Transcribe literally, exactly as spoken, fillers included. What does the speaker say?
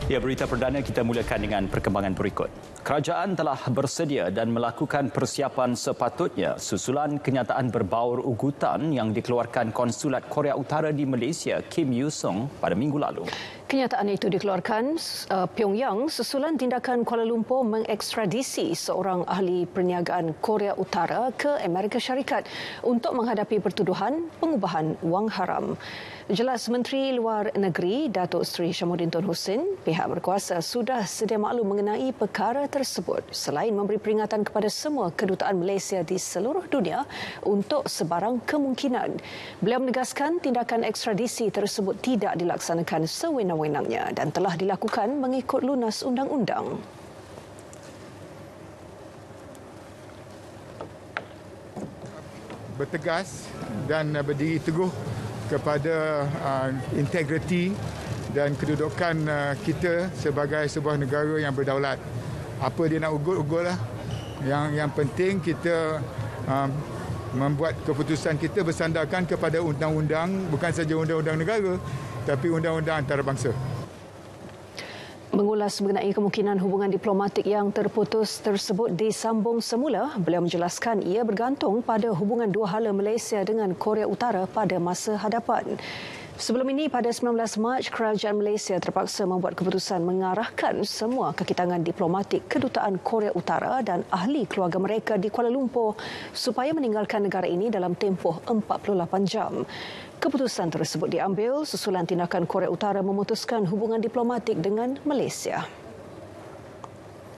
Ya, berita perdana kita mulakan dengan perkembangan berikut. Kerajaan telah bersedia dan melakukan persiapan sepatutnya susulan kenyataan berbaur ugutan yang dikeluarkan Konsulat Korea Utara di Malaysia, Kim Yoo-sung, pada minggu lalu. Kenyataan itu dikeluarkan uh, Pyongyang susulan tindakan Kuala Lumpur mengekstradisi seorang ahli perniagaan Korea Utara ke Amerika Syarikat untuk menghadapi pertuduhan pengubahan wang haram. Jelas Menteri Luar Negeri Datuk Seri Syamuddin Tun Hussein, pihak berkuasa sudah sedia maklum mengenai perkara tersebut selain memberi peringatan kepada semua kedutaan Malaysia di seluruh dunia untuk sebarang kemungkinan. Beliau menegaskan tindakan ekstradisi tersebut tidak dilaksanakan sewenang-wenangnya dan telah dilakukan mengikut lunas undang-undang. Bertegas dan berdiri teguh kepada uh, integriti dan kedudukan uh, kita sebagai sebuah negara yang berdaulat. Apa dia nak ugut-ugutlah. Yang yang penting kita uh, membuat keputusan kita bersandarkan kepada undang-undang, bukan saja undang-undang negara, tapi undang-undang antarabangsa. Mengulas mengenai kemungkinan hubungan diplomatik yang terputus tersebut disambung semula, beliau menjelaskan ia bergantung pada hubungan dua hala Malaysia dengan Korea Utara pada masa hadapan. Sebelum ini, pada sembilan belas Mac, Kerajaan Malaysia terpaksa membuat keputusan mengarahkan semua kekitangan diplomatik kedutaan Korea Utara dan ahli keluarga mereka di Kuala Lumpur supaya meninggalkan negara ini dalam tempoh empat puluh lapan jam. Keputusan tersebut diambil susulan tindakan Korea Utara memutuskan hubungan diplomatik dengan Malaysia.